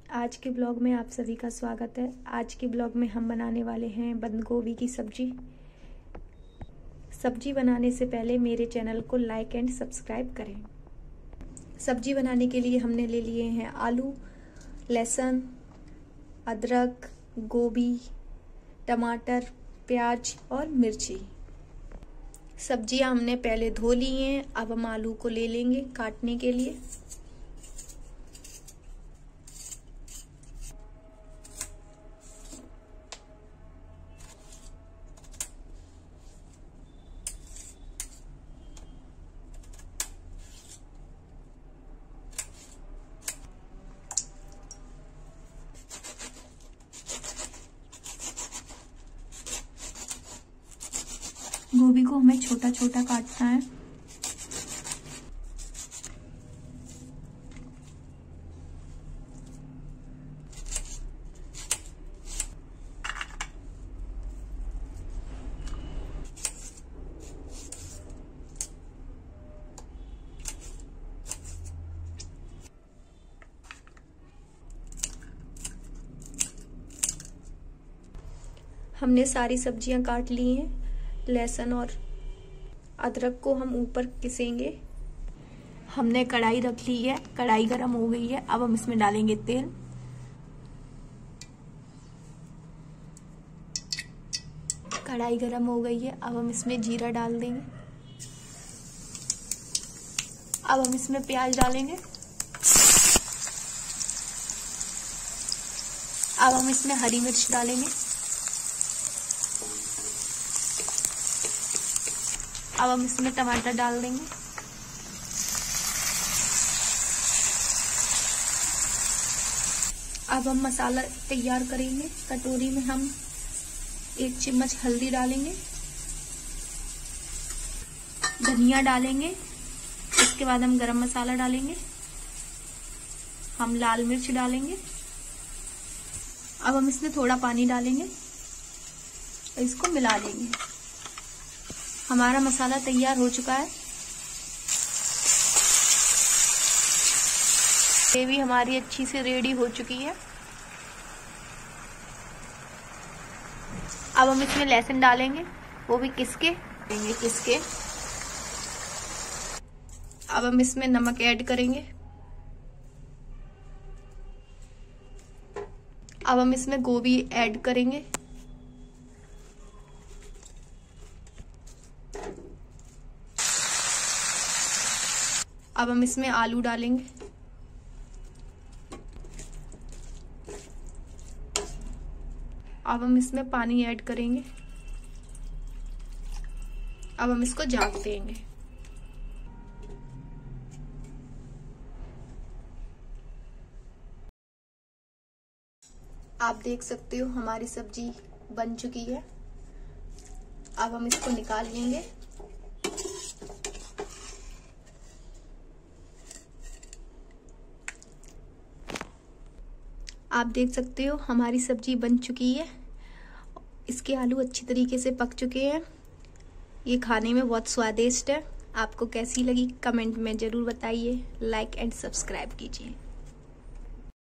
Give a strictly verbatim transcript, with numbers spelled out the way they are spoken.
आज के ब्लॉग में आप सभी का स्वागत है। आज के ब्लॉग में हम बनाने वाले हैं बंद गोभी की सब्जी। सब्जी बनाने से पहले मेरे चैनल को लाइक एंड सब्सक्राइब करें। सब्जी बनाने के लिए हमने ले लिए हैं आलू, लहसुन, अदरक, गोभी, टमाटर, प्याज और मिर्ची। सब्जियां हमने पहले धो ली हैं। अब हम आलू को ले लेंगे काटने के लिए। गोभी को हमें छोटा छोटा काटना है। हमने सारी सब्जियां काट ली हैं। लहसुन और अदरक को हम ऊपर पिसेंगे। हमने कढ़ाई रख ली है, कढ़ाई गरम हो गई है। अब हम इसमें डालेंगे तेल। कढ़ाई गरम हो गई है। अब हम इसमें जीरा डाल देंगे। अब हम इसमें प्याज डालेंगे। अब हम इसमें हरी मिर्च डालेंगे। अब हम इसमें टमाटर डाल देंगे। अब हम मसाला तैयार करेंगे। कटोरी में हम एक चम्मच हल्दी डालेंगे, धनिया डालेंगे। इसके बाद हम गरम मसाला डालेंगे। हम लाल मिर्च डालेंगे। अब हम इसमें थोड़ा पानी डालेंगे और इसको मिला लेंगे। हमारा मसाला तैयार हो चुका है। ग्रेवी हमारी अच्छी से रेडी हो चुकी है। अब हम इसमें लहसुन डालेंगे, वो भी किसके देंगे किसके। अब हम इसमें नमक ऐड करेंगे। अब हम इसमें गोभी ऐड करेंगे। अब हम इसमें आलू डालेंगे। अब हम इसमें पानी ऐड करेंगे। अब हम इसको झाँक देंगे। आप देख सकते हो हमारी सब्जी बन चुकी है। अब हम इसको निकाल लेंगे। आप देख सकते हो हमारी सब्जी बन चुकी है। इसके आलू अच्छी तरीके से पक चुके हैं। ये खाने में बहुत स्वादिष्ट है। आपको कैसी लगी कमेंट में जरूर बताइए। लाइक एंड सब्सक्राइब कीजिए।